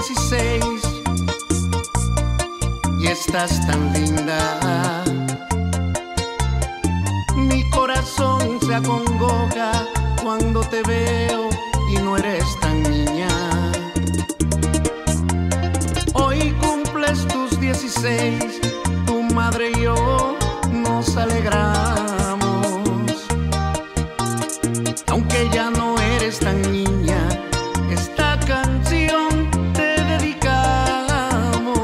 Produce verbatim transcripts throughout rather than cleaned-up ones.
dieciséis y estás tan linda. Mi corazón se acongoja cuando te veo y no eres tan niña. Hoy cumples tus dieciséis, tu madre y yo nos alegramos. Aunque ya no eres tan niña, esta canción te dedicamos.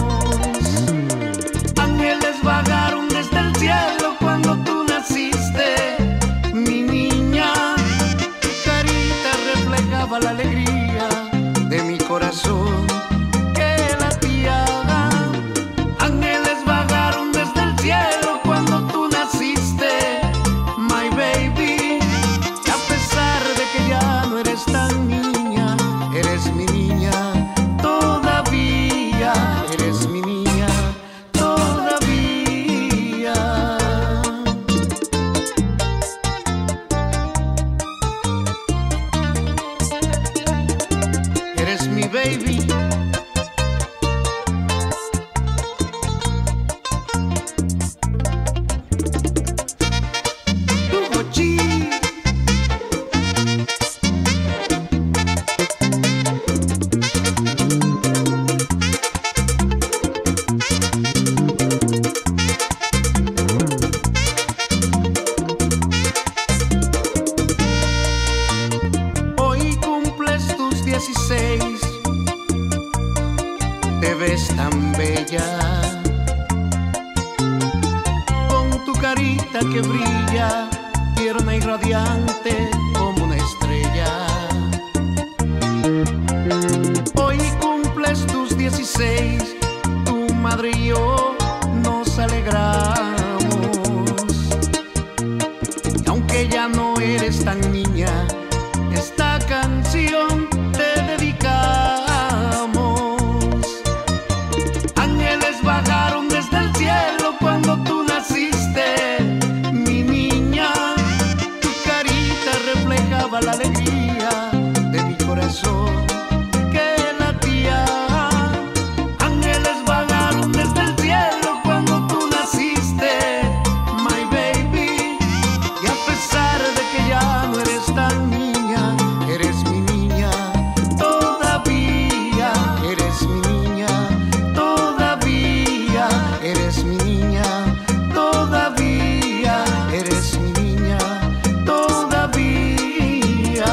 Ángeles vagaron desde el cielo cuando tú naciste, mi niña. Tu carita reflejaba la alegría de mi corazón que latía. Ángeles vagaron desde el cielo cuando tú naciste, my baby. Y a pesar de que ya no eres tan niña, eres mi niña todavía, eres mi niña todavía. Eres mi baby. Hoy cumples tus dieciséis, te ves tan bella, con tu carita que brilla, tierna y radiante como una estrella. Hoy cumples tus dieciséis, tu madre y yo nos alegramos. Y aunque ya no eres tan niña, esta canción te dedicamos. Ángeles bajaron desde el cielo cuando tú naciste, mi niña. Tu carita reflejaba la alegría de mi corazón que latía. Ángeles bajaron desde el cielo cuando tú naciste, my baby. Y a pesar de que ya no eres tan niña, eres mi niña todavía, eres mi niña todavía, eres mi niña todavía, eres mi niña todavía.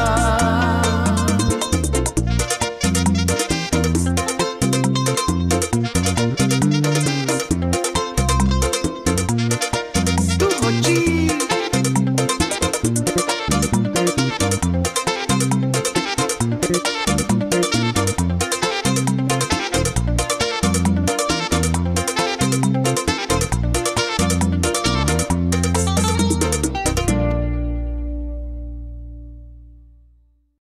Tu Jochi. Thank you.